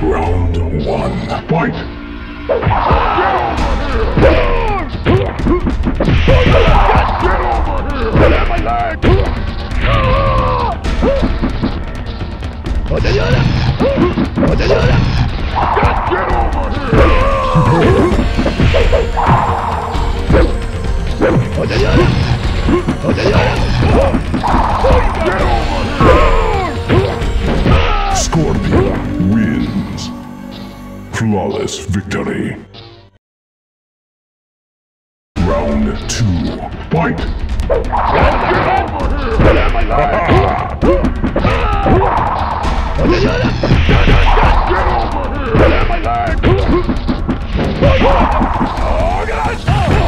Round one, fight! Get over here! Get at my leg! Get Scorpion wins. Flawless victory. Round two, fight! Get over here! Get at my leg! Get over here! Get at my leg! Oh, God!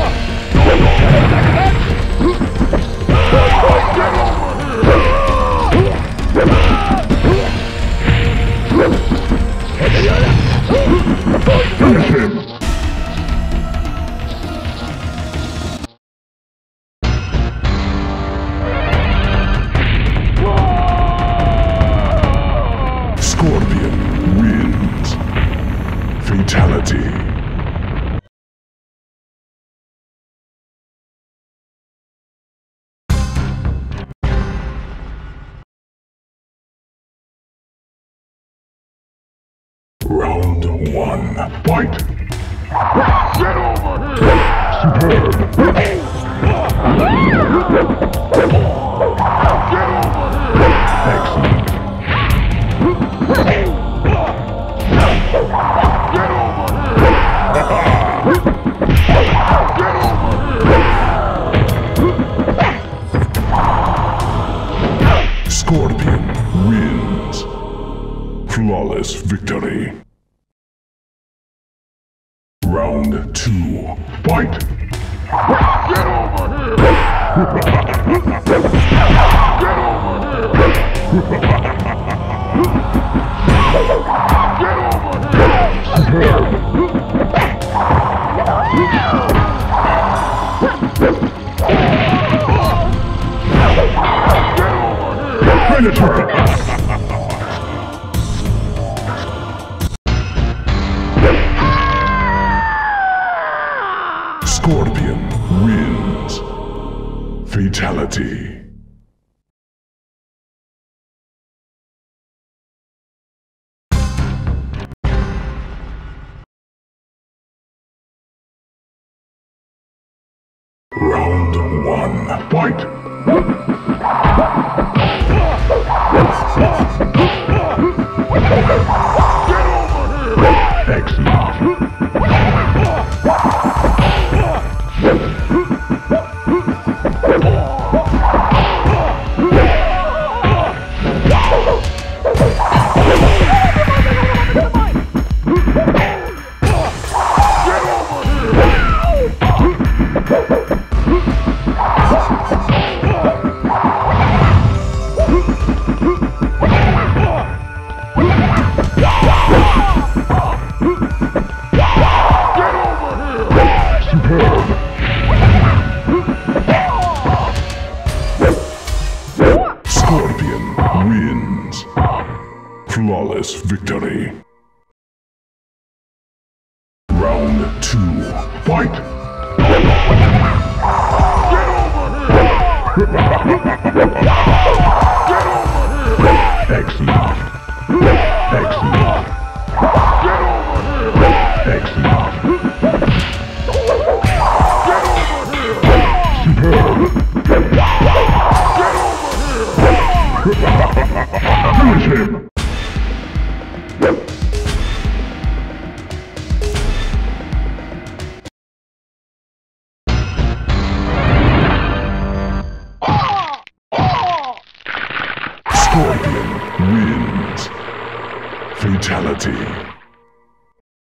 Finish him! Scorpion wins. Fatality. Round one, fight! Get over here! Superb! Get over here! Excellent! Get over here! Scorpion wins. Flawless victory. Round two, fight! Get over here! Get over here! Finish her! Scorpion wins. Fatality. Round one, fight! Excellent! Scorpion wins. Flawless victory. Round two, fight! Get over here! Get over here! Excellent! Excellent! Get over here! Excellent! Get over here! Superb! Finish him! Scorpion wins. Fatality.